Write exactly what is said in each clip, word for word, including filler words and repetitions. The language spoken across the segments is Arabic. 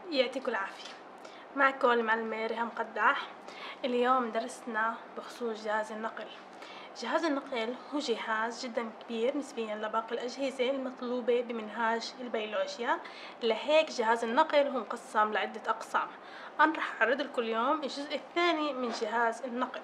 يعطيكم العافية. معكم المعلمة ريهام قداح. اليوم درسنا بخصوص جهاز النقل. جهاز النقل هو جهاز جدا كبير نسبيا لباقي الأجهزة المطلوبة بمنهاج البيولوجيا، لهيك جهاز النقل هو مقسم لعدة أقسام. أنا رح أعرض لكم اليوم الجزء الثاني من جهاز النقل.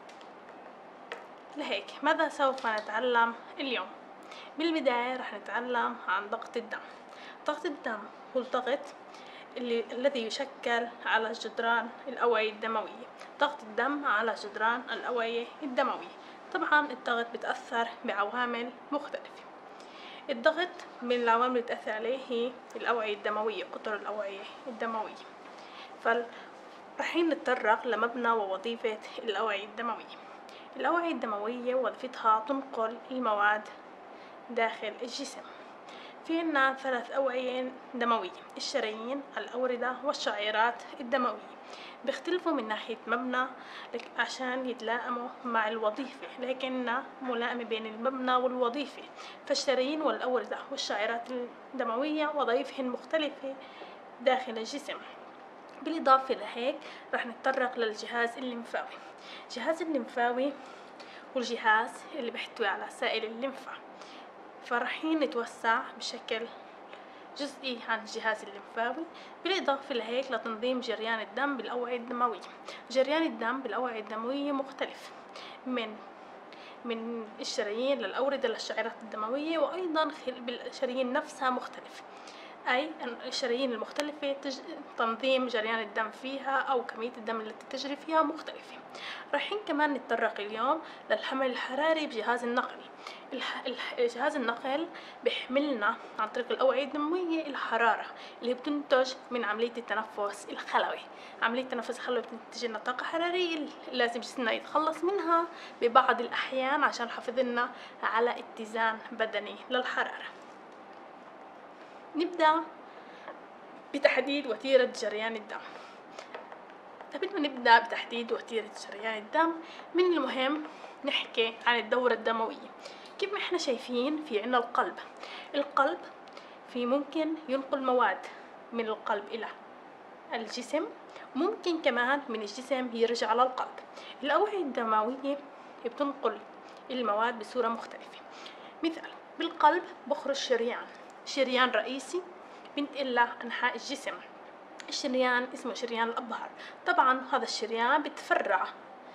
لهيك ماذا سوف نتعلم اليوم؟ بالبداية رح نتعلم عن ضغط الدم. ضغط الدم هو الضغط اللي الذي يشكل على جدران الأوعية الدموية. ضغط الدم على جدران الأوعية الدموية. طبعا الضغط بتأثر بعوامل مختلفة. الضغط من العوامل اللي بتأثر عليه هي الأوعية الدموية، قطر الأوعية الدموية. فالحين نتطرق لمبنى ووظيفة الأوعية الدموية. الأوعية الدموية وظيفتها تنقل المواد داخل الجسم. في عنا ثلاث أوعية دموية: الشرايين، الأوردة، والشعيرات الدموية. بيختلفوا من ناحية مبنى عشان يتلائموا مع الوظيفة، لكننا ملائمة بين المبنى والوظيفة. فالشرايين والأوردة والشعيرات الدموية وظائفهن مختلفة داخل الجسم. بالإضافة لهيك رح نتطرق للجهاز الليمفاوي. الجهاز الليمفاوي هو الجهاز اللي بيحتوي على سائل الليمفا. فرحين نتوسع بشكل جزئي عن الجهاز الليمفاوي. بالإضافة لهيك لتنظيم جريان الدم بالأوعية الدموية. جريان الدم بالأوعية الدموية مختلف من من الشرايين للأوردة للشعيرات الدموية، وأيضا بالشرايين نفسها مختلف، أي الشرايين المختلفة تج... تنظيم جريان الدم فيها أو كمية الدم التي تجري فيها مختلفة. رايحين كمان نتطرق اليوم للحمل الحراري بجهاز النقل. الح... الح... جهاز النقل بيحملنا عن طريق الأوعية الدموية الحرارة اللي بتنتج من عملية التنفس الخلوي. عملية التنفس الخلوي بتنتج لنا طاقة حرارية لازم جسمنا يتخلص منها ببعض الأحيان عشان يحافظ لنا على اتزان بدني للحرارة. نبدأ بتحديد وتيرة جريان الدم. قبل ما نبدأ بتحديد وتيرة جريان الدم، من المهم نحكي عن الدورة الدموية. كيف ما احنا شايفين في عنا القلب. القلب في ممكن ينقل مواد من القلب إلى الجسم، ممكن كمان من الجسم يرجع على القلب. الأوعية الدموية بتنقل المواد بصورة مختلفة. مثال، بالقلب بخرج شريان شريان رئيسي بنتقل لأنحاء الجسم. الشريان اسمه شريان الأبهر. طبعا هذا الشريان بتفرع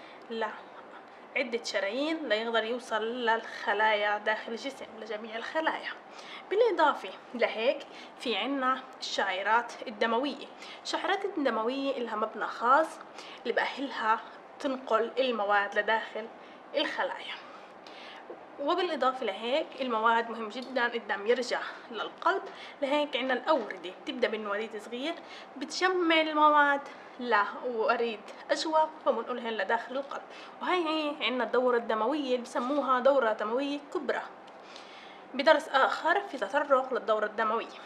لعدة شرايين ليقدر يوصل للخلايا داخل الجسم، لجميع الخلايا. بالإضافة لهيك في عنا الشعيرات الدموية. الشعيرات الدموية لها مبنى خاص اللي بأهلها تنقل المواد لداخل الخلايا. وبالإضافة لهيك المواد مهم جدا الدم يرجع للقلب، لهيك عنا الأوردة بتبدأ من وريد صغير بتجمع المواد لوريد أجوف وبنقولهن لداخل القلب. وهي هي عنا الدورة الدموية اللي بسموها دورة دموية كبرى. بدرس آخر في تطرق للدورة الدموية.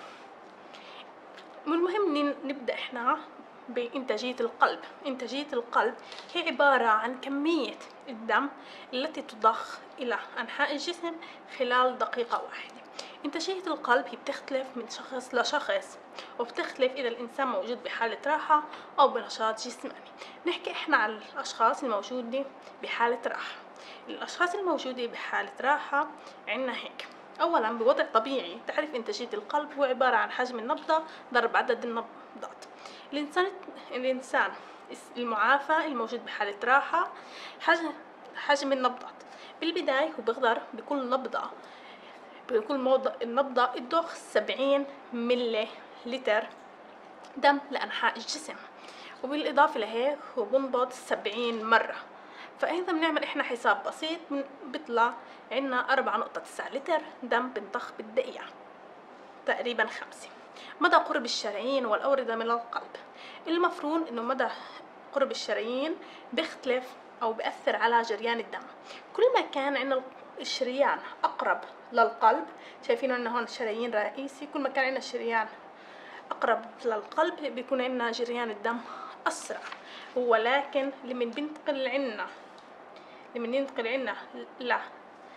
من المهم نبدأ إحنا بإنتاجية القلب. إنتاجية القلب هي عبارة عن كمية الدم التي تضخ إلى أنحاء الجسم خلال دقيقة واحدة. إنتاجية القلب هي بتختلف من شخص لشخص، وبتختلف إذا الإنسان موجود بحالة راحة أو بنشاط جسماني. نحكي إحنا عن الأشخاص الموجودة بحالة راحة. الأشخاص الموجودة بحالة راحة عنا هيك: أولا بوضع طبيعي تعرف إنتاجية القلب هو عبارة عن حجم النبضة ضرب عدد النبضات. الإنسان الإنسان المعافى الموجود بحالة راحة حجم حجم النبضات. بالبداية هو بيقدر بكل نبضة بكل موضع النبضة تضخ سبعين ملي لتر دم لأنحاء الجسم، وبالإضافة لهيك هو بنبض سبعين مرة. فإذا بنعمل إحنا حساب بسيط بيطلع عنا أربعة نقطة تسعة لتر دم بنضخ بالدقيقة، تقريبا خمسة. مدى قرب الشرايين والأوردة من القلب. المفروض إنه مدى قرب الشرايين بيختلف أو بيأثر على جريان الدم. كل ما كان عندنا الشريان أقرب للقلب، شايفين إنه هون شرايين رئيسي، كل ما كان عندنا الشريان أقرب للقلب بيكون عندنا جريان الدم أسرع. ولكن لمن بنتقل عنا لمن ينتقل عنا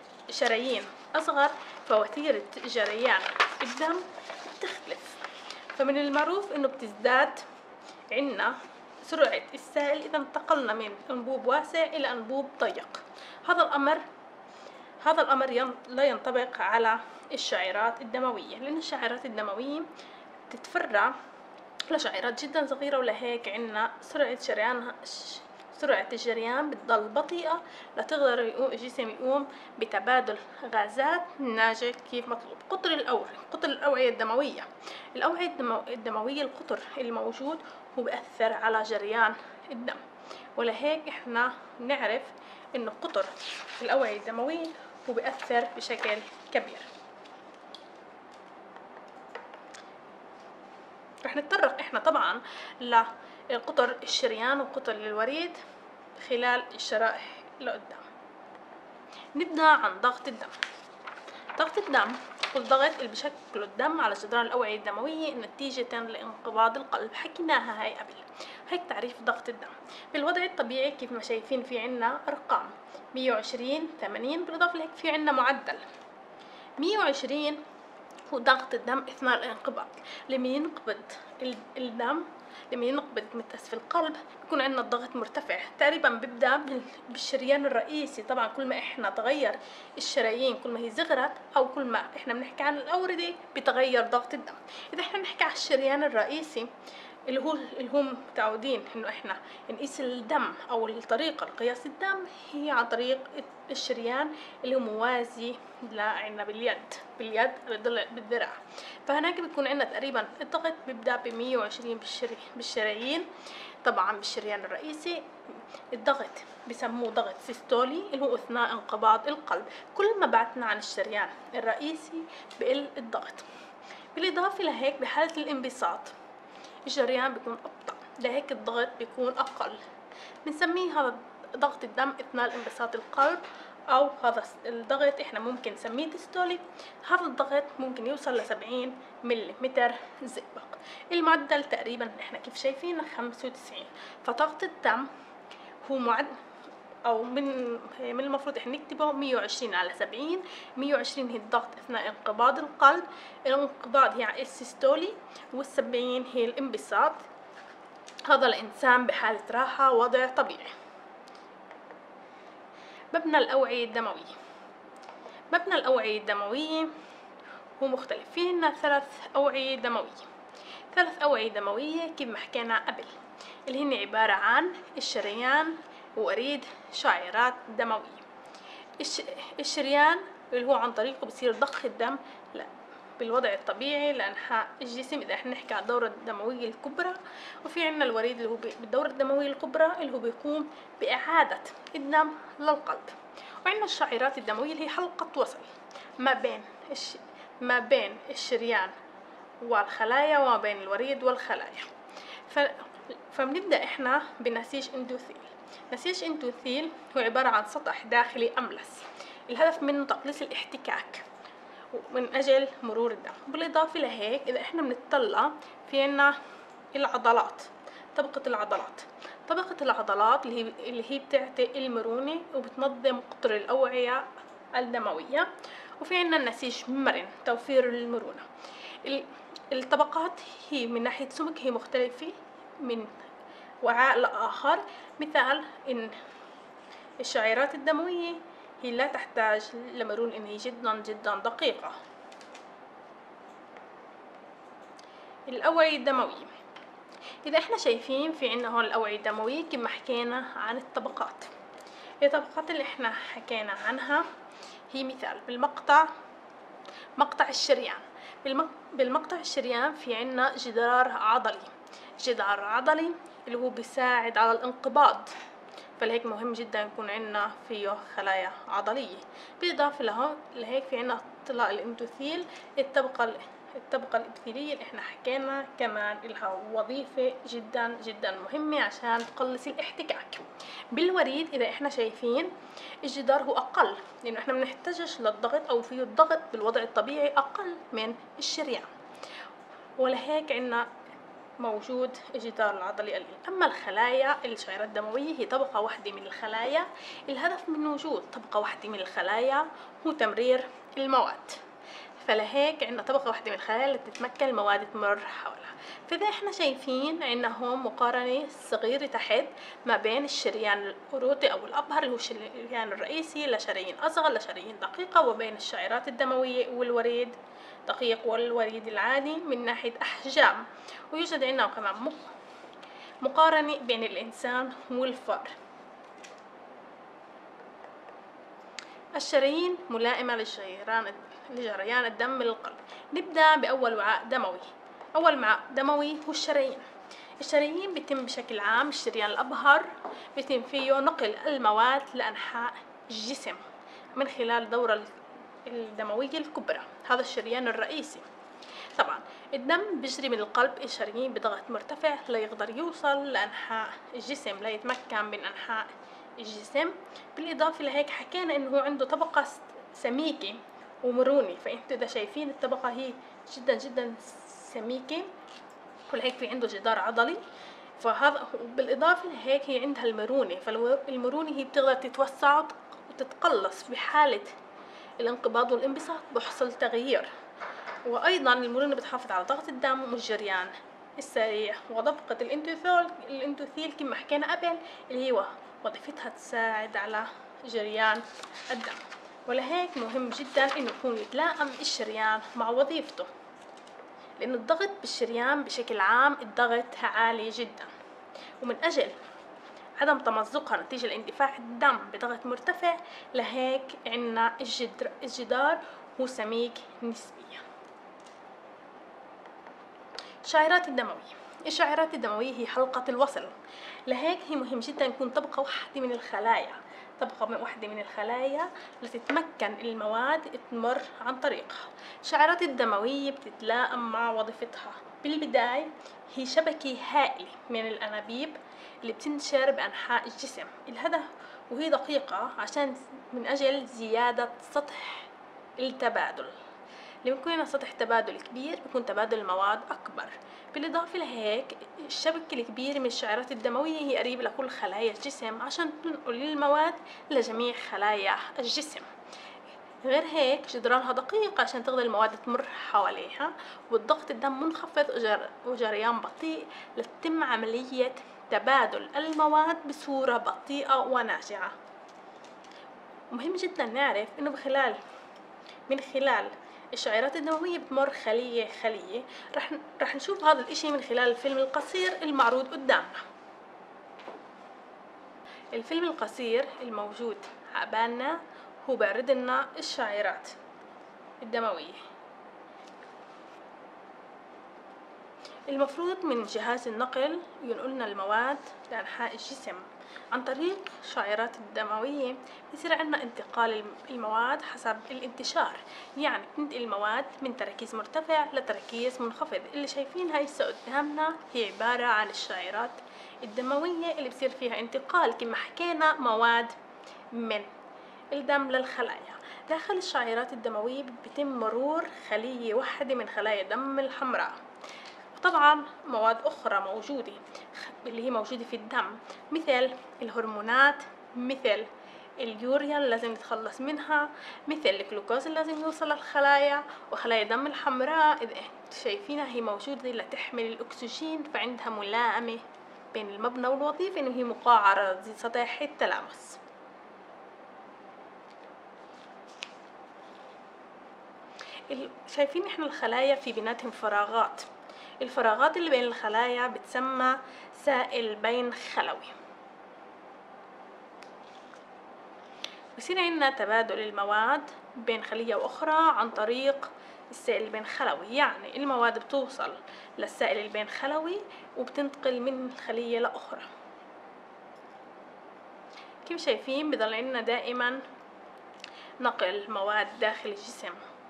لشرايين أصغر فوتيرة جريان الدم بتختلف. فمن المعروف انه بتزداد عنا سرعة السائل إذا انتقلنا من أنبوب واسع إلى أنبوب ضيق. هذا الأمر هذا الأمر لا ينطبق على الشعيرات الدموية، لأن الشعيرات الدموية تتفرع لشعيرات جدا صغيرة، ولهيك عنا سرعة شريانها سرعة الجريان بتضل بطيئة لتقدر الجسم يقوم بتبادل غازات ناجح كيف مطلوب. قطر الأوعية قطر الأوعية الدموية الأوعية الدموية القطر الموجود هو بيأثر على جريان الدم، ولهيك احنا نعرف انه قطر الأوعية الدموية هو بيأثر بشكل كبير. رح نتطرق احنا طبعا لقطر الشريان وقطر الوريد خلال الشرائح لقدام. نبدأ عن ضغط الدم. ضغط الدم هو الضغط اللي بشكله الدم على جدران الأوعية الدموية نتيجة لانقباض القلب، حكيناها هاي قبل. هيك تعريف ضغط الدم. في الوضع الطبيعي كيف ما شايفين في عنا أرقام مية وعشرين ثمانين، بالإضافة لهيك في عنا معدل مية وعشرين هو ضغط الدم أثناء الانقباض. لما ينقبض الدم لما ينقبض متأسف القلب بيكون عندنا الضغط مرتفع، تقريبا بيبدأ بالشريان الرئيسي. طبعا كل ما احنا تغير الشرايين كل ما هي صغرت، او كل ما احنا بنحكي عن الأوردة بتغير ضغط الدم. اذا احنا بنحكي عن الشريان الرئيسي اللي هو اللي هم متعودين انه احنا نقيس الدم او الطريقه لقياس الدم هي عن طريق الشريان اللي هو موازي لعنا باليد باليد بالذراع. فهناك بيكون عندنا تقريبا الضغط بيبدا ب مية وعشرين بالشري بالشرايين. طبعا بالشريان الرئيسي الضغط بسموه ضغط سيستولي اللي هو اثناء انقباض القلب. كل ما بعدنا عن الشريان الرئيسي بقل الضغط. بالاضافه لهيك بحاله الانبساط الجريان بيكون أبطأ، لهيك الضغط بيكون أقل. بنسميه هذا ضغط الدم أثناء انبساط القلب، أو هذا الضغط إحنا ممكن نسميه ديستولي. هذا الضغط ممكن يوصل لسبعين مليمتر زئبق. المعدل تقريبا إحنا كيف شايفين خمسة وتسعين. فضغط الدم هو معدل أو من من المفروض إحنا نكتبه مية وعشرين على سبعين. مية وعشرين هي الضغط أثناء انقباض القلب، الانقباض هي السيستولي، والسبعين هي الانبساط. هذا الإنسان بحالة راحة وضع طبيعي. مبنى الأوعية الدموية. مبنى الأوعية الدموية هو مختلف. في لنا ثلاث أوعية دموية ثلاث أوعية دموية كيف ما حكينا قبل، اللي هن عبارة عن الشريان ووريد شعيرات دموية. الش... الشريان اللي هو عن طريقه بصير ضخ الدم لا بالوضع الطبيعي لأنحاء الجسم إذا احنا نحكي عن الدورة الدموية الكبرى. وفي عنا الوريد اللي هو بالدورة الدموية الكبرى اللي هو بيقوم بإعادة الدم للقلب. وعنا الشعيرات الدموية اللي هي حلقة وصل ما بين الش... ما بين الشريان والخلايا وما بين الوريد والخلايا. ف... فبنبدأ احنا بنسيج اندوثيل. نسيج اندوثيل هو عبارة عن سطح داخلي أملس، الهدف منه تقليص الاحتكاك من أجل مرور الدم. بالإضافة لهيك إذا إحنا بنطلع في عنا العضلات، طبقة العضلات طبقة العضلات اللي هي اللي هي بتعطي المرونة وبتنظم قطر الأوعية الدموية. وفي عنا النسيج مرن توفير المرونة. الطبقات هي من ناحية سمك هي مختلفة من وعاء لآخر. مثال إن الشعيرات الدموية هي لا تحتاج لمرونة، إن هي جدا جدا دقيقة. الأوعية الدموية. إذا إحنا شايفين في عنا هون الأوعية الدموية كما حكينا عن الطبقات. الطبقات اللي إحنا حكينا عنها هي مثال بالمقطع مقطع الشريان. بالمقطع الشريان في عنا جدار عضلي جدار عضلي اللي هو بيساعد على الانقباض، فلهيك مهم جدا يكون عنا فيه خلايا عضلية. بالإضافة له لهيك في عنا طلاء الاندوثيل الطبقة الطبقة الإبثيلية اللي احنا حكينا كمان لها وظيفة جدا جدا مهمة عشان تقلص الاحتكاك. بالوريد إذا احنا شايفين الجدار هو أقل لأنه احنا بنحتاجش للضغط أو فيه الضغط بالوضع الطبيعي أقل من الشريان، ولهيك عنا موجود الجدار العضلي قليل. أما الخلايا الشعيرات الدموية هي طبقة واحدة من الخلايا. الهدف من وجود طبقة واحدة من الخلايا هو تمرير المواد. فلهيك عندنا طبقة واحدة من الخلايا اللي بتتمكن المواد تمر حولها. فإذا احنا شايفين عندنا هون مقارنة صغيرة تحت ما بين الشريان الأوروتي أو الأبهر اللي هو الشريان الرئيسي لشرايين أصغر لشرايين دقيقة، وبين الشعيرات الدموية والوريد دقيق والوريد العادي من ناحية أحجام. ويوجد عندنا كمان مقارنة بين الإنسان والفار. الشرايين ملائمة للجريان لجريان الدم من القلب. نبدأ بأول وعاء دموي. أول وعاء دموي هو الشرايين. الشرايين بيتم بشكل عام الشريان الأبهر بيتم فيه نقل المواد لأنحاء الجسم من خلال الدورة الدموية الكبرى، هذا الشريان الرئيسي. طبعا الدم بيجري من القلب الشرايين بضغط مرتفع ليقدر يوصل لأنحاء الجسم ليتمكن من أنحاء الجسم. بالإضافة لهيك حكينا إنه عنده طبقة سميكة ومرونة، فأنتوا إذا شايفين الطبقة هي جدا جدا سميكة، ولهيك في عنده جدار عضلي. فهذا بالإضافة لهيك هي عندها المرونة، فالمرونة هي بتقدر تتوسع وتتقلص في حالة الانقباض والانبساط بحصل تغيير. وأيضا المرونة بتحافظ على ضغط الدم والجريان السريع وطبقة الانتوثيل الانتوثيل كما حكينا قبل اللي هو وظيفتها تساعد على جريان الدم. ولهيك مهم جدا انه يكون يتلائم الشريان مع وظيفته، لأن الضغط بالشريان بشكل عام الضغط عالي جدا، ومن أجل عدم تمزقها نتيجة لاندفاع الدم بضغط مرتفع لهيك عنا الجدر الجدار هو سميك نسبيا. الشعيرات الدموية. الشعيرات الدموية هي حلقة الوصل، لهيك هي مهم جدا يكون طبقة واحدة من الخلايا طبقة واحدة من الخلايا لتتمكن المواد تمر عن طريقها. الشعيرات الدموية بتتلائم مع وظيفتها. بالبداية هي شبكة هائلة من الأنابيب اللي بتنتشر بأنحاء الجسم. الهدف وهي دقيقة عشان من أجل زيادة سطح التبادل. لما يكون سطح تبادل كبير بيكون تبادل المواد أكبر. بالإضافة لهيك الشبكة الكبيرة من الشعيرات الدموية هي قريبة لكل خلايا الجسم عشان تنقل المواد لجميع خلايا الجسم. غير هيك جدرانها دقيق عشان تقدر المواد تمر حواليها، والضغط الدم منخفض وجريان بطيء لتتم عملية تبادل المواد بصورة بطيئة وناجعة. مهم جدا نعرف انه بخلال من خلال الشعيرات الدموية بتمر خلية خلية. رح رح نشوف هذا الاشي من خلال الفيلم القصير المعروض قدامنا. الفيلم القصير الموجود عقبالنا هو بيعرض لنا الشعيرات الدموية. المفروض من جهاز النقل ينقلنا المواد لأنحاء الجسم عن طريق الشعيرات الدموية. بيصير عندنا انتقال المواد حسب الانتشار، يعني بتنتقل المواد من تركيز مرتفع لتركيز منخفض. اللي شايفينها هسه قدامنا هي عبارة عن الشعيرات الدموية اللي بصير فيها انتقال كما حكينا مواد من الدم للخلايا. داخل الشعيرات الدموية بيتم مرور خلية واحدة من خلايا الدم الحمراء، وطبعا مواد أخرى موجودة اللي هي موجودة في الدم مثل الهرمونات، مثل اليوريا اللي لازم نتخلص منها، مثل الجلوكوز اللي لازم يوصل للخلايا. وخلايا الدم الحمراء إذا شايفينها هي موجودة لتحمل الأكسجين، فعندها ملائمة بين المبنى والوظيفة إنه هي مقعرة زي سطح التلامس. شايفين احنا الخلايا في بيناتهم فراغات. الفراغات اللي بين الخلايا بتسمى سائل بين خلوي. بصير عندنا تبادل المواد بين خلية وأخرى عن طريق السائل البين خلوي، يعني المواد بتوصل للسائل البين خلوي وبتنتقل من خلية لأخرى. كيف شايفين بضل عندنا دائما نقل مواد داخل الجسم.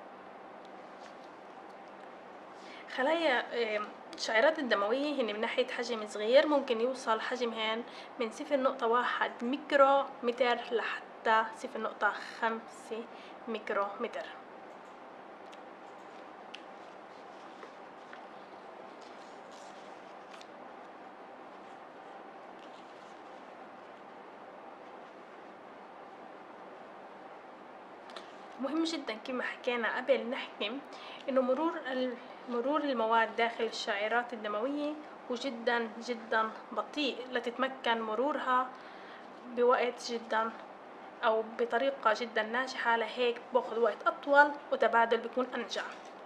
خلايا الشعيرات الدموية هن من ناحية حجم صغير، ممكن يوصل حجمهن من صفر نقطة واحد ميكرو متر لحتى صفر نقطة خمسة ميكرو متر. مهم جدا كما حكينا قبل نحكي إنه مرور مرور المواد داخل الشعيرات الدموية هو جدا جدا بطيء لتتمكن مرورها بوقت جدا أو بطريقة جدا ناجحة، لهيك باخذ وقت أطول وتبادل بيكون أنجع.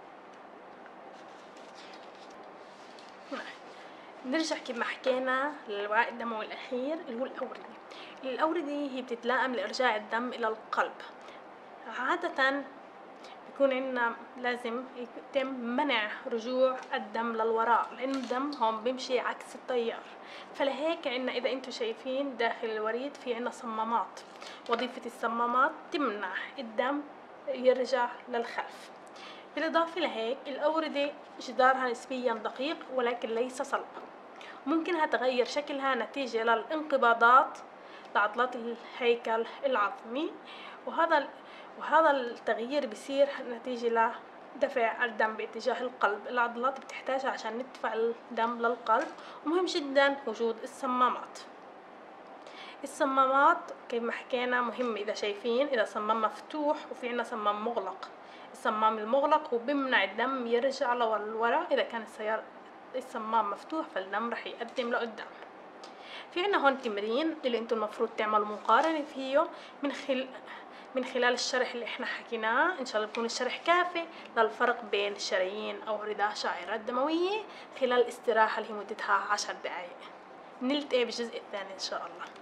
نرجع كما حكينا للوعاء الدموي الأخير اللي هو الأوردة. الأوردة هي بتتلائم لإرجاع الدم إلى القلب. عادة بيكون عندنا لازم يتم منع رجوع الدم للوراء، لأنه الدم هون بيمشي عكس التيار. فلهيك عندنا إذا أنتم شايفين داخل الوريد في عندنا صمامات، وظيفة الصمامات تمنع الدم يرجع للخلف. بالإضافة لهيك الأوردة جدارها نسبيا دقيق ولكن ليس صلب، ممكنها تغير شكلها نتيجة للانقباضات لعضلات الهيكل العظمي، وهذا وهذا التغيير بيصير نتيجة لدفع الدم باتجاه القلب. العضلات بتحتاجها عشان ندفع الدم للقلب، ومهم جدا وجود الصمامات. الصمامات كما حكينا مهم إذا شايفين إذا صمام مفتوح وفي عنا صمام مغلق. الصمام المغلق هو بيمنع الدم يرجع لورا، إذا كان السيارة الصمام مفتوح فالدم رح يقدم لقدام. في عنا هون تمرين اللي انتم المفروض تعملوا مقارنة فيه من خلال من خلال الشرح اللي احنا حكيناه. ان شاء الله يكون الشرح كافي للفرق بين الشرايين او رداء شعيرات دموية خلال استراحة اللي هي مدتها عشر دقائق. نلتقي بالجزء الثاني ان شاء الله.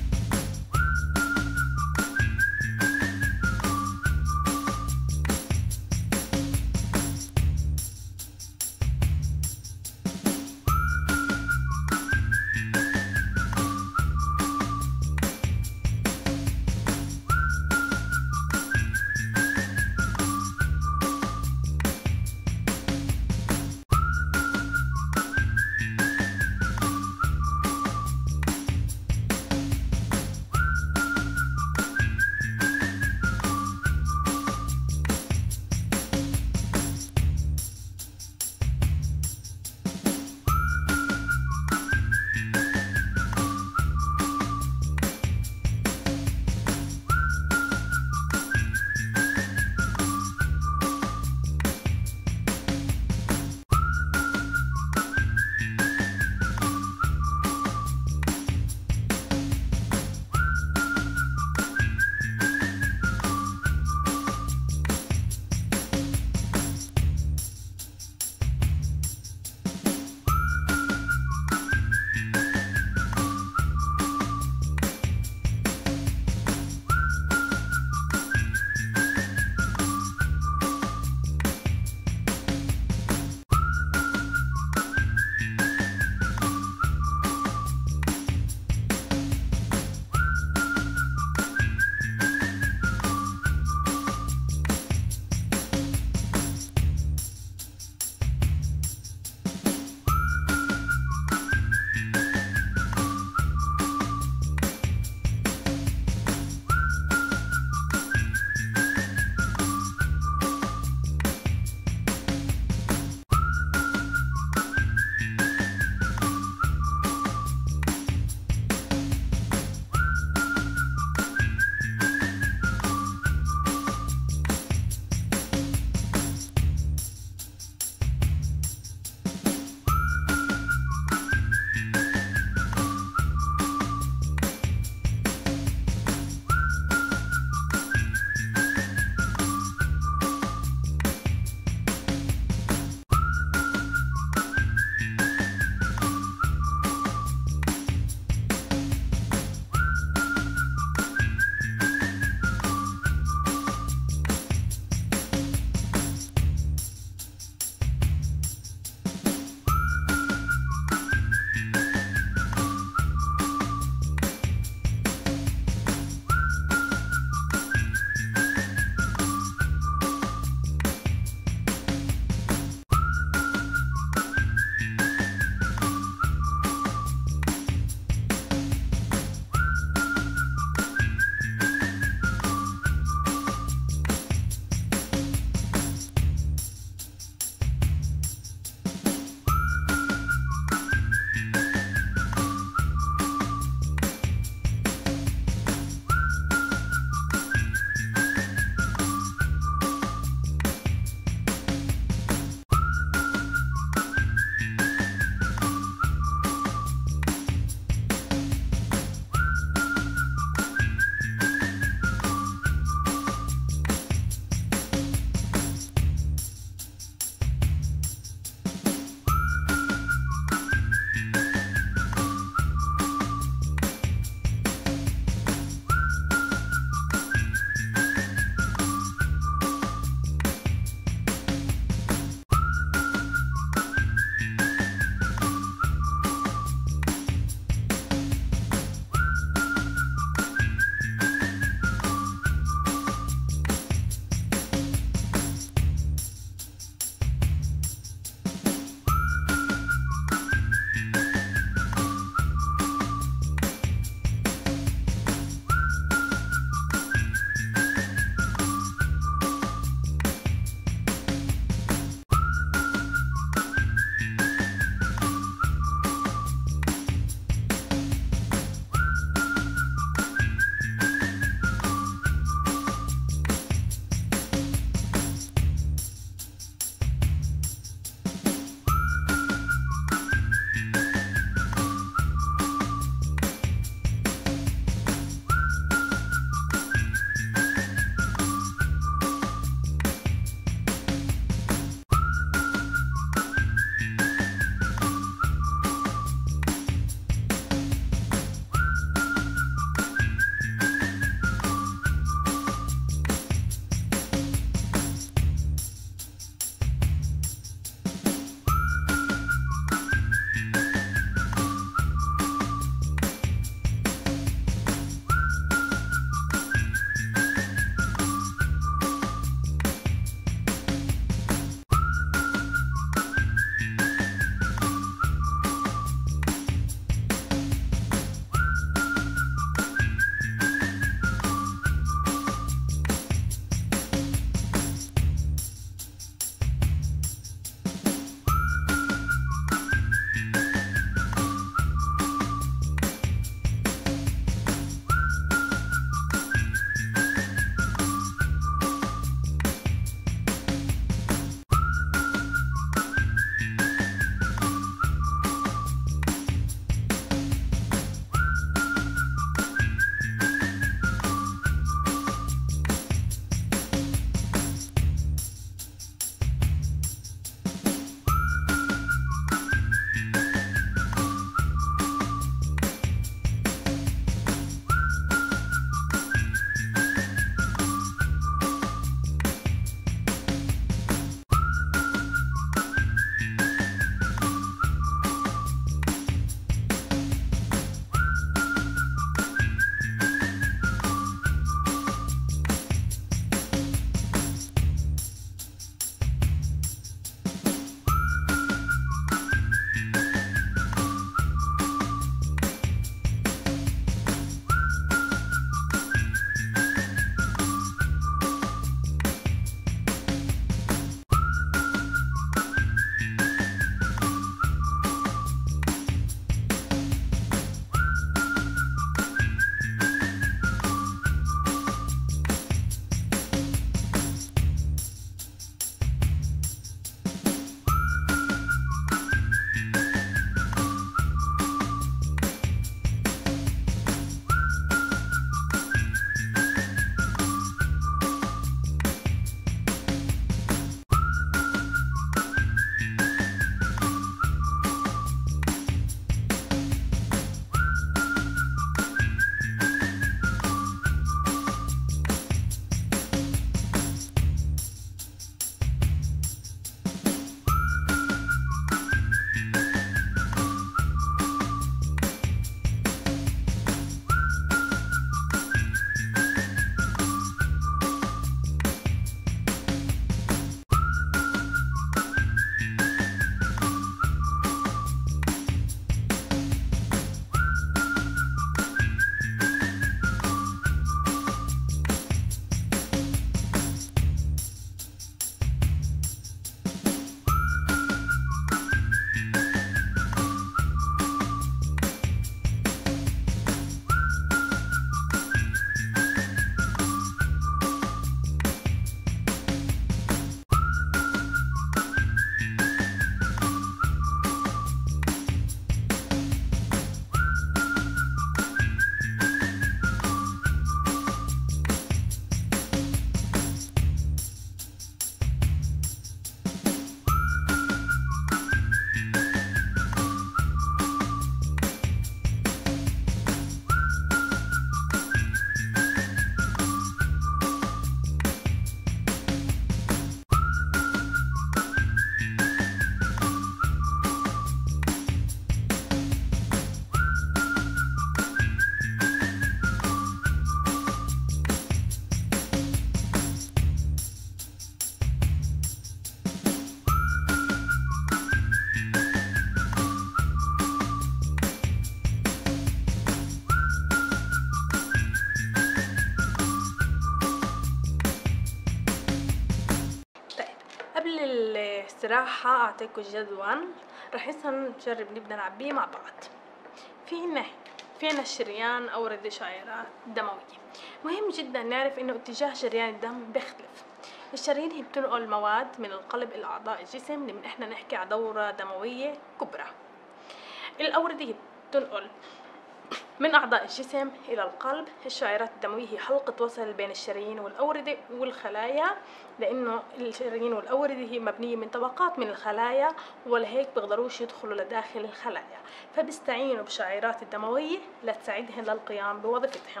استراحة أعطيكم جدول رح هسه نجرب نبدأ نعبيه مع بعض. في عنا في عنا الشريان أوردة شعيرات دموية. مهم جدا نعرف إنه اتجاه شريان الدم بيختلف. الشرايين هي بتنقل مواد من القلب إلى أعضاء الجسم لما إحنا نحكي على دورة دموية كبرى. الأوردة هي بتنقل من أعضاء الجسم إلى القلب. الشعيرات الدموية هي حلقة وصل بين الشرايين والأوردة والخلايا، لأنه الشرايين والأوردة هي مبنية من طبقات من الخلايا، ولهيك بيقدروش يدخلوا لداخل الخلايا، فبيستعينوا بالشعيرات الدموية لتساعدهم للقيام بوظيفتهم.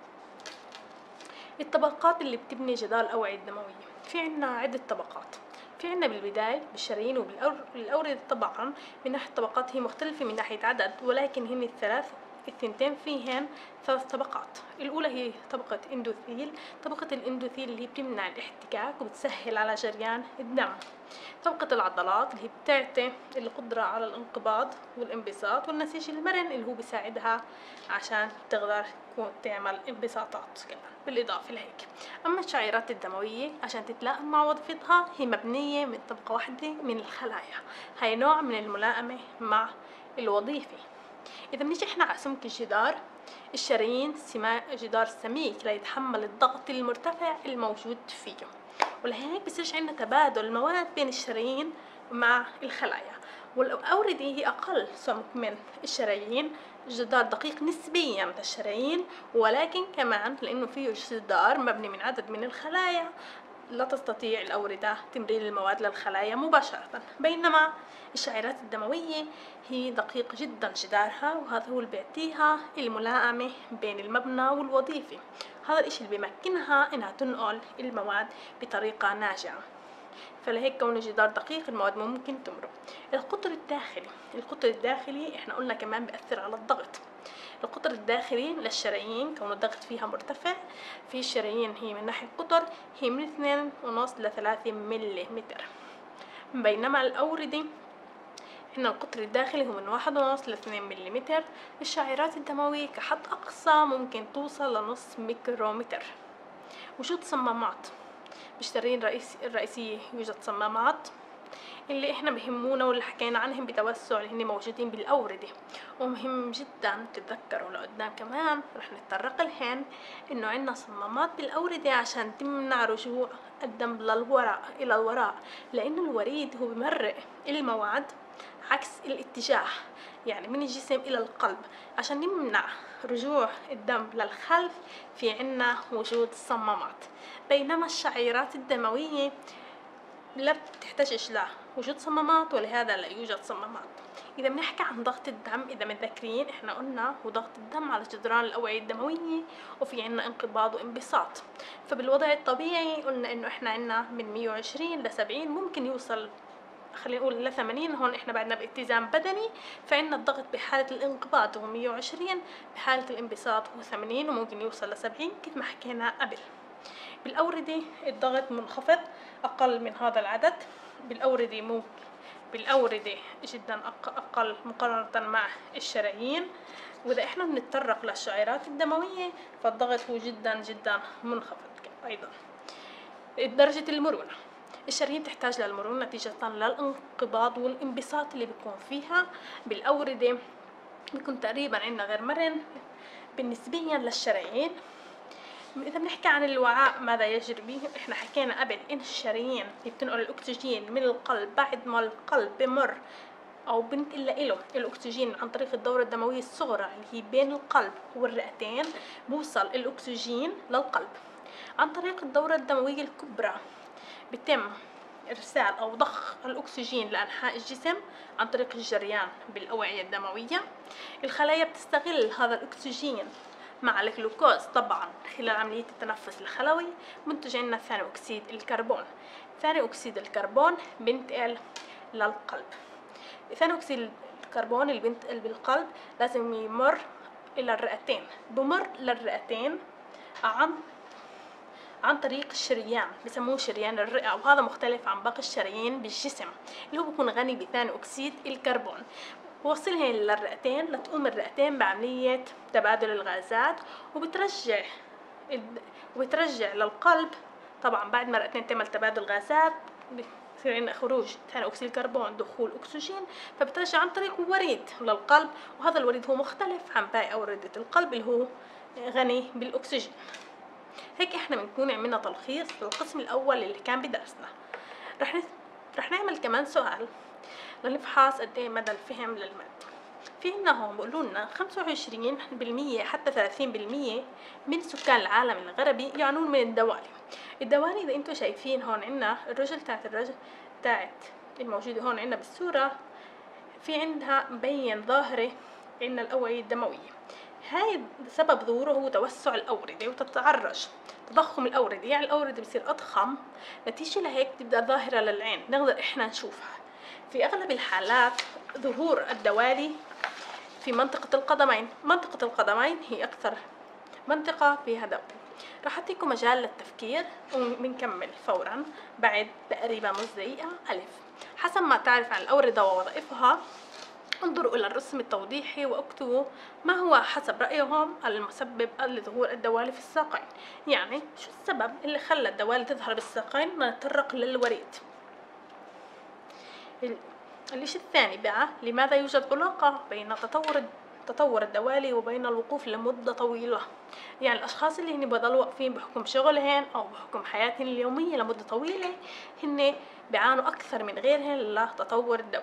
الطبقات اللي بتبني جدار الأوعية الدموية، في عنا عدة طبقات. في عنا بالبداية بالشرايين وبالأوردة طبعا من ناحية الطبقات هي مختلفة من ناحية عدد، ولكن هن الثلاث الثنتين فيهن ثلاث طبقات. الأولى هي طبقة اندوثيل. طبقة الاندوثيل اللي هي بتمنع الاحتكاك وبتسهل على جريان الدم. طبقة العضلات اللي هي بتعطي القدرة على الانقباض والانبساط، والنسيج المرن اللي هو بيساعدها عشان تقدر تعمل انبساطات كمان بالإضافة لهيك. أما الشعيرات الدموية عشان تتلائم مع وظيفتها هي مبنية من طبقة واحدة من الخلايا. هاي نوع من الملائمة مع الوظيفة. إذا بنيجي إحنا على سمك الجدار، الشرايين جدار سميك ليتحمل الضغط المرتفع الموجود فيه، ولهيك بصيرش عندنا تبادل المواد بين الشرايين مع الخلايا. والأوردة هي أقل سمك من الشرايين، جدار دقيق نسبيا من الشرايين، ولكن كمان لأنه فيه جدار مبني من عدد من الخلايا لا تستطيع الأوردة تمرير المواد للخلايا مباشرة. بينما الشعيرات الدموية هي دقيق جدا جدارها، وهذا هو اللي بيعطيها الملائمة بين المبنى والوظيفة. هذا الاشي اللي بيمكنها انها تنقل المواد بطريقة ناجعة. فلهيك كون الجدار دقيق المواد ممكن تمرق. القطر الداخلي القطر الداخلي احنا قلنا كمان بيأثر على الضغط. القطر الداخلي للشرايين كون الضغط فيها مرتفع، في الشرايين هي من ناحية القطر هي من اثنين ونص لثلاثة ملي متر، بينما الأوردة هنا القطر الداخلي هو من واحد ونص لاثنين ملي متر. الشعيرات الدموية كحد أقصى ممكن توصل لنص ميكرومتر. وجود صمامات بالشرايين الرئيسية يوجد صمامات اللي احنا بهمونا واللي حكينا عنهم بتوسع اللي هن موجودين بالأوردة، ومهم جدا تتذكروا لقدام كمان رح نتطرق لهن انه عنا صمامات بالأوردة عشان تمنع رجوع الدم للوراء الى الوراء، لانه الوريد هو بمرق المواد عكس الاتجاه، يعني من الجسم الى القلب. عشان نمنع رجوع الدم للخلف في عنا وجود صمامات. بينما الشعيرات الدموية لا بتحتاجش لا وجود صمامات، ولهذا لا يوجد صمامات. إذا بنحكي عن ضغط الدم، إذا متذكرين إحنا قلنا هو ضغط الدم على جدران الأوعية الدموية، وفي عنا انقباض وانبساط. فبالوضع الطبيعي قلنا إنه إحنا عنا من مية وعشرين لسبعين، ممكن يوصل خلينا نقول ل ثمانين. هون إحنا بعدنا باتزان بدني، فعنا الضغط بحالة الانقباض هو مية وعشرين، بحالة الانبساط هو ثمانين، وممكن يوصل لسبعين كيف ما حكينا قبل. بالأوردة الضغط منخفض أقل من هذا العدد. بالأوردة مو بالأوردة جدا أقل مقارنة مع الشرايين. وإذا إحنا بنتطرق للشعيرات الدموية فالضغط هو جدا جدا منخفض أيضا. درجة المرونة، الشرايين تحتاج للمرونة نتيجة للانقباض والانبساط اللي بيكون فيها. بالأوردة بيكون تقريبا عندنا غير مرن بالنسبيا للشرايين. إذا بنحكي عن الوعاء ماذا يجري به، إحنا حكينا قبل إن الشرايين اللي بتنقل الأكسجين من القلب بعد ما القلب بمر أو بننقل له الأكسجين عن طريق الدورة الدموية الصغرى اللي هي بين القلب والرئتين، بوصل الأكسجين للقلب. عن طريق الدورة الدموية الكبرى بتم إرسال أو ضخ الأكسجين لأنحاء الجسم عن طريق الجريان بالأوعية الدموية. الخلايا بتستغل هذا الأكسجين مع الجلوكوز طبعا خلال عملية التنفس الخلوي، منتج عندنا ثاني أكسيد الكربون. ثاني أكسيد الكربون بينتقل للقلب. ثاني أكسيد الكربون اللي بينتقل بالقلب لازم يمر إلى الرئتين، بمر للرئتين عن عن طريق الشريان بسموه شريان الرئة، وهذا مختلف عن باقي الشرايين بالجسم اللي هو بيكون غني بثاني أكسيد الكربون. بوصلهن للرئتين لتقوم الرئتين بعملية تبادل الغازات، وبترجع وبترجع للقلب. طبعا بعد ما الرئتين تعمل تبادل غازات بصير عندنا خروج ثاني أكسيد الكربون، دخول أكسجين، فبترجع عن طريق وريد للقلب، وهذا الوريد هو مختلف عن باقي أوردة القلب اللي هو غني بالأكسجين. هيك إحنا بنكون عملنا تلخيص للقسم الأول اللي كان بدرسنا. رح نت... رح نعمل كمان سؤال لنفحص قد إيه مدى الفهم للمادة. في عنا هون بيقولوا لنا خمسة وعشرين بالمية حتى ثلاثين بالمية من سكان العالم الغربي يعانون من الدوالي. الدوالي إذا انتم شايفين هون عنا الرجل تاعت الرجل تاعت الموجودة هون عنا بالصورة، في عندها مبين ظاهرة عنا الأوعية الدموية. هاي سبب ظهوره هو توسع الأوردة وتتعرج تضخم الأوردة، يعني الأوردة بصير أضخم، نتيجة لهيك تبدأ ظاهرة للعين نقدر إحنا نشوفها. في أغلب الحالات ظهور الدوالي في منطقة القدمين. منطقة القدمين هي أكثر منطقة فيها دوالي. راح أعطيكم مجال للتفكير وبنكمل فورا بعد تقريبا نص دقيقة. ألف، حسب ما تعرف عن الأوردة ووظائفها انظروا إلى الرسم التوضيحي واكتبوا ما هو حسب رأيهم المسبب لظهور الدوالي في الساقين. يعني شو السبب اللي خلى الدوالي تظهر بالساقين؟ نتطرق للوريد. الشيء الثاني بقى، لماذا يوجد علاقة بين تطور تطور الدوالي وبين الوقوف لمدة طويلة؟ يعني الأشخاص اللي هن بضلوا واقفين بحكم شغلهن أو بحكم حياتهم اليومية لمدة طويلة هن بيعانوا أكثر من غيرهن لتطور الدوالي.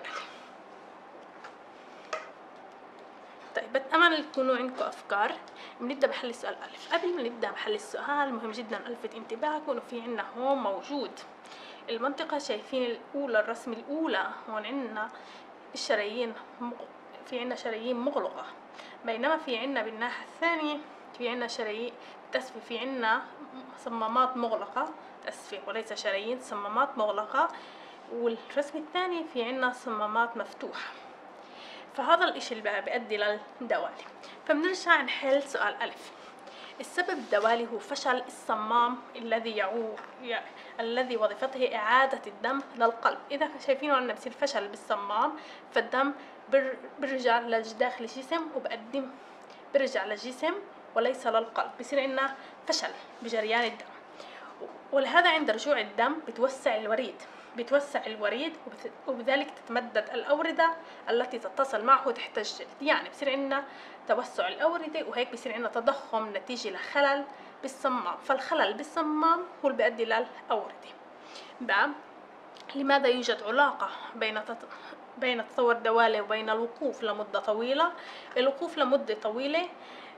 طيب بتأمل تكونوا عندكم أفكار. بنبدأ بحل السؤال ألف. قبل ما نبدأ بحل السؤال مهم جدا ألفت انتباهكم إنه في عنا هون موجود المنطقة، شايفين الأولى الرسم الأولى هون عنا الشرايين مغ... في عنا شرايين مغلقة، بينما في عنا بالناحية الثانية في عنا شرايين تسفي، في عنا صمامات مغلقة تسفي وليس شرايين، صمامات مغلقة، والرسم الثاني في عنا صمامات مفتوحة. فهذا الاشي اللي بقى بيؤدي للدوالي. فبنرجع نحل سؤال ألف. السبب الدوالي هو فشل الصمام الذي يعو ي... الذي وظيفته إعادة الدم للقلب. إذا شايفينه عندنا بصير فشل بالصمام فالدم بر... برجع لداخل الجسم وبقدم برجع للجسم وليس للقلب، بصير عندنا فشل بجريان الدم. ولهذا عند رجوع الدم بتوسع الوريد بتوسع الوريد وبذلك تتمدد الأوردة التي تتصل معه تحت الجلد. يعني بصير عندنا توسع الأوردة وهيك بصير عندنا تضخم نتيجة لخلل بالصمام. فالخلل بالصمام هو اللي بيؤدي للأوردة. بقى لماذا يوجد علاقة بين تط... بين تطور الدوالي وبين الوقوف لمدة طويلة؟ الوقوف لمدة طويلة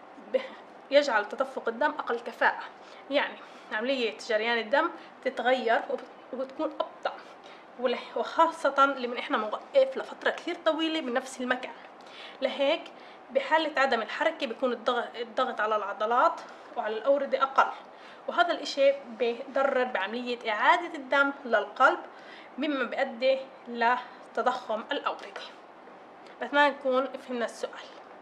يجعل تدفق الدم أقل كفاءة، يعني عملية جريان الدم تتغير وبتكون أبطأ، وخاصة لمن إحنا موقف لفترة كثير طويلة بنفس المكان. لهيك بحالة عدم الحركة بيكون الضغط, الضغط على العضلات وعلى الأوردة أقل، وهذا الإشي بيضرر بعملية إعادة الدم للقلب مما بيؤدي لتضخم الأوردة. بتمنى نكون فهمنا السؤال.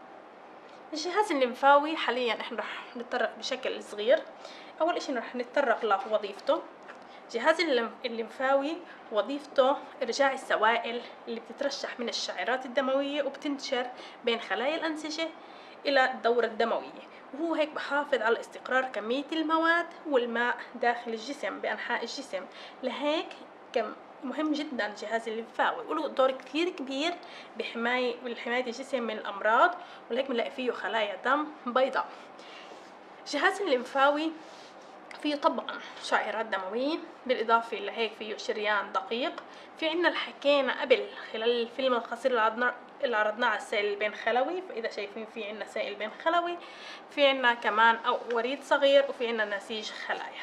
الجهاز الليمفاوي حاليا احنا رح نتطرق بشكل صغير. أول إشي رح نتطرق لوظيفته. الجهاز الليمفاوي وظيفته إرجاع السوائل اللي بتترشح من الشعيرات الدموية وبتنتشر بين خلايا الأنسجة إلى الدورة الدموية، وهو هيك بحافظ على استقرار كمية المواد والماء داخل الجسم بأنحاء الجسم. لهيك كم مهم جدا الجهاز الليمفاوي وله دور كثير كبير بحماية بحماية الجسم من الأمراض، ولهيك بنلاقي فيه خلايا دم بيضاء. الجهاز الليمفاوي فيه طبعا شعيرات دموية، بالإضافة لهيك فيه شريان دقيق. في عنا اللي حكينا قبل خلال الفيلم القصير اللي عرضناه على السائل البين خلوي، فإذا شايفين في عنا سائل بين خلوي، في عنا كمان أو وريد صغير، وفي عنا نسيج خلايا.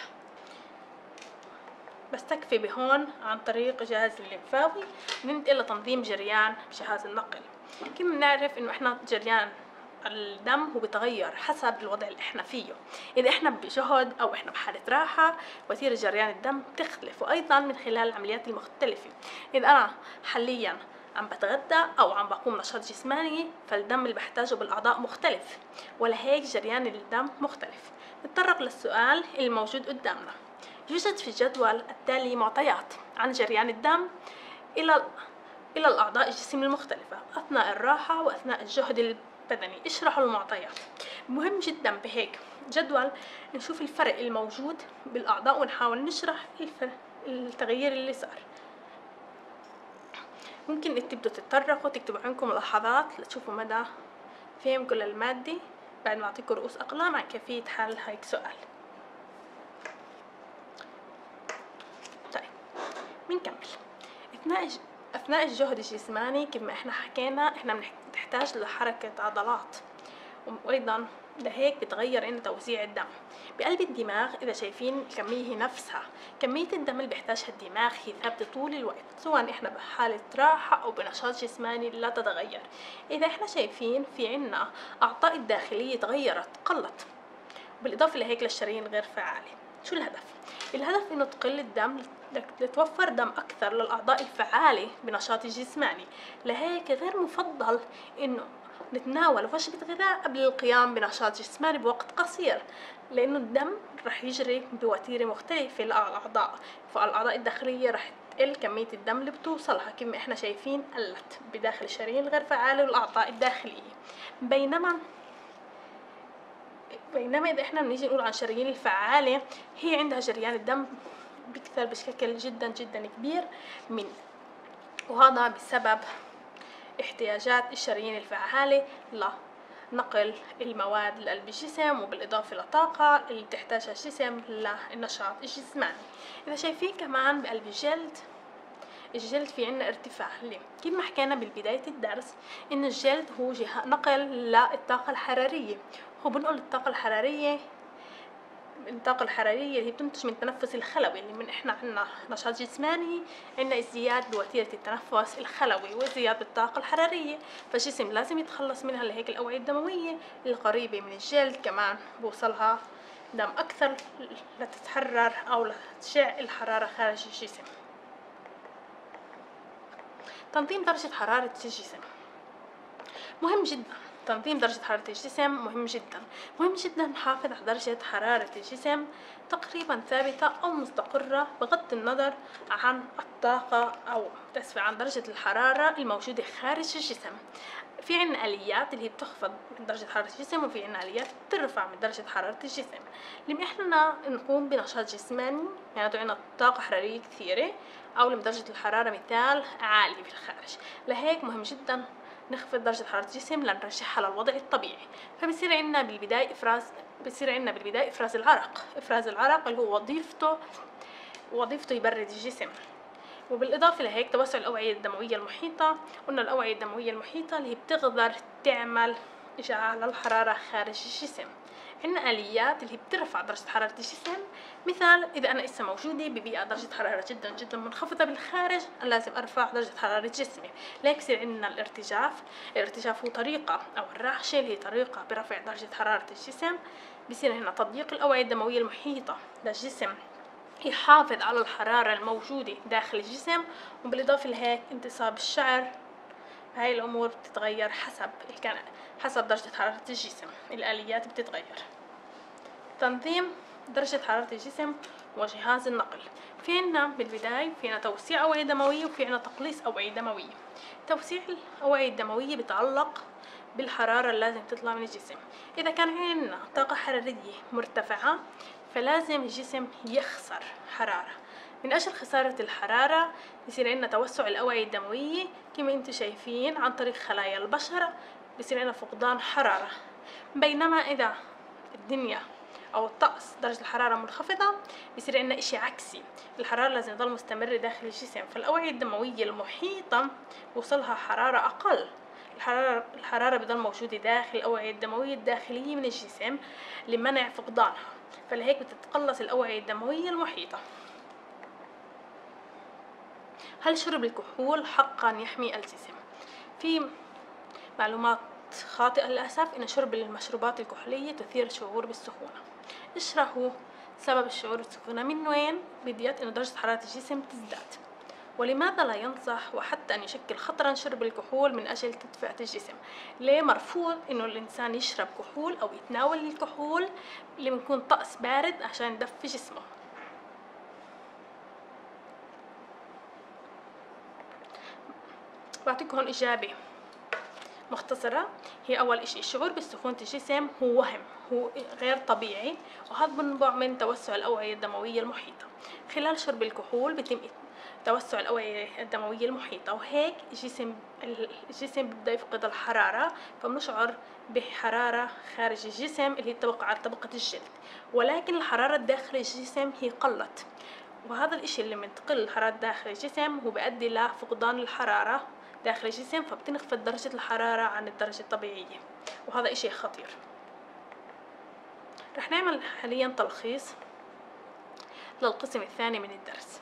بس تكفي بهون عن طريق الجهاز الليمفاوي. ننتقل لتنظيم جريان جهاز النقل. كيف بنعرف إنه إحنا جريان الدم هو بيتغير حسب الوضع اللي احنا فيه. اذا احنا بجهد او احنا بحالة راحة وتيرة جريان الدم تختلف، وايضا من خلال العمليات المختلفة. اذا انا حاليا عم بتغدى او عم بقوم نشاط جسماني فالدم اللي بحتاجه بالاعضاء مختلف، ولهيك جريان الدم مختلف. نتطرق للسؤال الموجود قدامنا. يوجد في الجدول التالي معطيات عن جريان الدم الى الى الاعضاء الجسم المختلفة اثناء الراحة واثناء الجهد بدني. اشرحوا المعطيات. مهم جدا بهيك جدول نشوف الفرق الموجود بالأعضاء ونحاول نشرح التغيير اللي صار. ممكن إن تبدوا تتطرقوا تكتبوا عندكم ملاحظات لتشوفوا مدى فهم كل المادة بعد ما أعطيكم رؤوس أقلام عن كيفية حل هيك سؤال. طيب بنكمل. أثناء أثناء الجهد الجسماني كما إحنا حكينا إحنا بنحتاج لحركة عضلات، وأيضا لهيك بتغير عندنا توزيع الدم بقلب الدماغ. إذا شايفين الكمية نفسها، كمية الدم اللي بيحتاجها الدماغ هي ثابتة طول الوقت، سواء إحنا بحالة راحة أو بنشاط جسماني لا تتغير. إذا إحنا شايفين في عنا أعضاء الداخلية تغيرت قلت، بالإضافة لهيك للشرايين غير فعالة. شو الهدف؟ الهدف إنه تقل الدم لتوفر دم أكثر للأعضاء الفعالة بنشاط الجسماني. لهيك غير مفضل إنه نتناول وجبة غذاء قبل القيام بنشاط جسماني بوقت قصير، لأنه الدم رح يجري بوتيرة مختلفة للأعضاء، فالأعضاء الداخلية رح تقل كمية الدم اللي بتوصلها كما إحنا شايفين قلت بداخل الشرايين الغير فعالة والأعضاء الداخلية. بينما بينما إذا إحنا بنيجي نقول عن الشرايين الفعالة، هي عندها جريان الدم بكثر بشكل جدا جدا كبير من وهذا بسبب احتياجات الشرايين الفعالة لنقل المواد لقلب الجسم، وبالإضافة للطاقة اللي بتحتاجها الجسم للنشاط الجسماني. إذا شايفين كمان بقلب الجلد، الجلد في عنا ارتفاع. ليه؟ كيف ما حكينا بالبداية الدرس إن الجلد هو جهة نقل للطاقة الحرارية، هو بنقل الطاقة الحرارية الطاقة الحرارية اللي بتنتج من التنفس الخلوي، اللي من إحنا عنا نشاط جسماني عنا ازدياد بوتيرة التنفس الخلوي وازدياد بالطاقة الحرارية، فالجسم لازم يتخلص منها. لهيك الأوعية الدموية القريبة من الجلد كمان بوصلها دم أكثر لتتحرر أو لتشع الحرارة خارج الجسم. تنظيم درجة حرارة الجسم مهم جدا. تنظيم درجة حرارة الجسم مهم جدا مهم جدا نحافظ على درجة حرارة الجسم تقريبا ثابتة أو مستقرة بغض النظر عن الطاقة أو تسفع عن درجة الحرارة الموجودة خارج الجسم. في عنا آليات اللي هي بتخفض من درجة حرارة الجسم، وفي عنا آليات بترفع من درجة حرارة الجسم. لما إحنا نقوم بنشاط جسماني يعني عنا طاقة حرارية كثيرة أو لما درجة الحرارة مثال عالية في الخارج، لهيك مهم جدا نخفض درجة حرارة الجسم لنرجعها للوضع الطبيعي. فبصير عندنا بالبداية إفراز بصير عندنا بالبداية إفراز العرق. إفراز العرق اللي هو وظيفته وظيفته يبرد الجسم. وبالإضافة لهيك توسع الأوعية الدموية المحيطة. قلنا الأوعية الدموية المحيطة اللي هي بتقدر تعمل إشعاع للحرارة خارج الجسم. عندنا آليات اللي هي بترفع درجة حرارة الجسم، مثال إذا أنا إسا موجودة ببيئة درجة حرارة جدا جدا منخفضة بالخارج لازم أرفع درجة حرارة جسمي. ليك يصير عندنا الارتجاف. الارتجاف هو طريقة أو الرعشة اللي هي طريقة برفع درجة حرارة الجسم. بصير هنا تضييق الأوعية الدموية المحيطة للجسم يحافظ على الحرارة الموجودة داخل الجسم. وبالإضافة لهيك انتصاب الشعر. هاي الأمور بتتغير حسب كان حسب درجة حرارة الجسم، الآليات بتتغير. تنظيم درجة حرارة الجسم وجهاز النقل. في عنا بالبداية في عنا توسيع أوعية دموية وفي عنا تقليص أوعية دموية. توسيع الأوعية الدموية بتعلق بالحرارة اللي لازم تطلع من الجسم. إذا كان عنا طاقة حرارية مرتفعة فلازم الجسم يخسر حرارة. من أجل خسارة الحرارة يصير عندنا توسع الأوعية الدموية كما انتم شايفين عن طريق خلايا البشرة، بيصير عندنا فقدان حرارة. بينما إذا الدنيا أو الطقس درجة الحرارة منخفضة بيصير عندنا إشي عكسي، الحرارة لازم تضل مستمرة داخل الجسم، فالأوعية الدموية المحيطة بوصلها حرارة أقل. الحرارة الحرارة بتضل موجودة داخل الأوعية الدموية الداخلية من الجسم لمنع فقدانها، فلهيك بتتقلص الأوعية الدموية المحيطة. هل شرب الكحول حقا يحمي الجسم؟ في معلومات خاطئة للأسف إن شرب المشروبات الكحولية تثير الشعور بالسخونة. اشرحوا سبب الشعور بالسخونة من وين بديت إنه درجة حرارة الجسم تزداد، ولماذا لا ينصح وحتى أن يشكل خطرا شرب الكحول من أجل تدفئة الجسم. ليه مرفوض إنه الإنسان يشرب كحول أو يتناول الكحول لما يكون طقس بارد عشان يدفي جسمه. بعطيكم هون إجابة مختصرة. هي أول إشي الشعور بسخونة الجسم هو وهم، هو غير طبيعي، وهذا بنبع من توسع الأوعية الدموية المحيطة. خلال شرب الكحول بيتم توسع الأوعية الدموية المحيطة، وهيك الجسم الجسم ببدأ يفقد الحرارة، فبنشعر بحرارة خارج الجسم اللي هي طبقة على طبقة الجلد، ولكن الحرارة داخل الجسم هي قلت، وهذا الإشي اللي من تقل الحرارة داخل الجسم هو بيؤدي لفقدان الحرارة داخل الجسم، فبتنخفض درجة الحرارة عن الدرجة الطبيعية، وهذا إشي خطير. رح نعمل حاليا تلخيص للقسم الثاني من الدرس.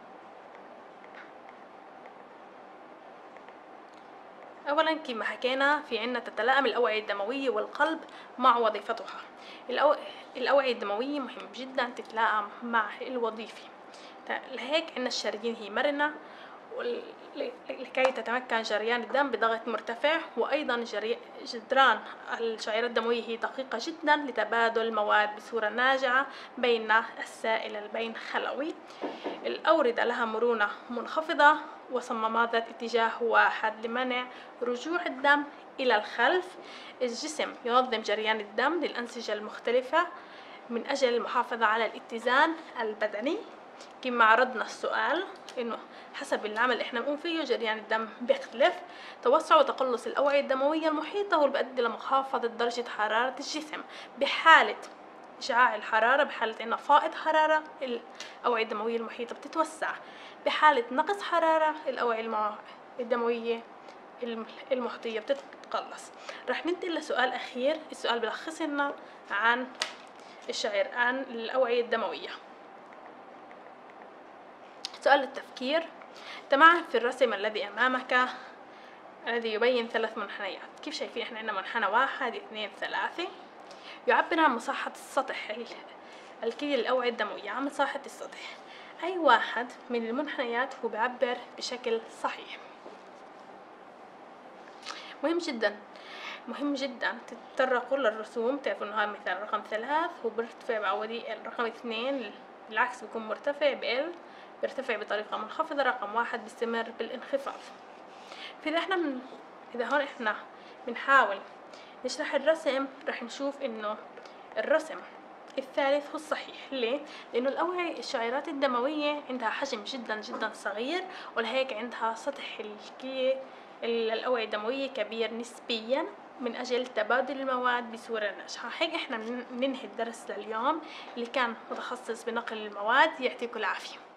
أولا كما حكينا في عنا تتلائم الأوعية الدموية والقلب مع وظيفتها. الأو... الأوعية الدموية مهم جدا تتلائم مع الوظيفة، لهيك عنا الشرايين هي مرنة لكي تتمكن جريان الدم بضغط مرتفع، وأيضا جري... جدران الشعيرات الدموية هي دقيقة جدا لتبادل المواد بصورة ناجعة بين السائل البين خلوي. الأوردة لها مرونة منخفضة وصمامات ذات اتجاه واحد لمنع رجوع الدم إلى الخلف. الجسم ينظم جريان الدم للأنسجة المختلفة من أجل المحافظة على الاتزان البدني. كما عرضنا السؤال إنه حسب العمل اللي إحنا بنقوم فيه جريان الدم بيختلف. توسع وتقلص الأوعية الدموية المحيطة هو اللي بيؤدي لمخافضة درجة حرارة الجسم. بحالة إشعاع الحرارة، بحالة إنه فائض حرارة، الأوعية الدموية المحيطة بتتوسع. بحالة نقص حرارة، الأوعية الدموية المحيطية بتتقلص. رح ننتقل لسؤال أخير. السؤال بلخص لنا عن الشعير عن الأوعية الدموية. سؤال التفكير. تمعن في الرسم الذي أمامك الذي يبين ثلاث منحنيات. كيف شايفين إحنا عندنا منحنى واحد اثنين ثلاثة، يعبر عن مساحة السطح الكلي للأوعية الدموية، عن مساحة السطح. أي واحد من المنحنيات هو بيعبر بشكل صحيح. مهم جدا مهم جدا تتطرقوا للرسوم، تعرفوا إنه هذا مثال رقم ثلاث هو بيرتفع بعودي، الرقم اثنين بالعكس بيكون مرتفع بال بيرتفع بطريقة منخفضة، رقم واحد بيستمر بالانخفاض. فإذا احنا من إذا هون احنا بنحاول نشرح الرسم رح نشوف إنه الرسم الثالث هو الصحيح. ليه؟ لأنه الأوعية الشعيرات الدموية عندها حجم جدا جدا صغير، ولهيك عندها سطح الكلية الأوعية الدموية كبير نسبيا من أجل تبادل المواد بصورة ناجحة. هيك احنا بننهي الدرس لليوم اللي كان متخصص بنقل المواد. يعطيكم العافية.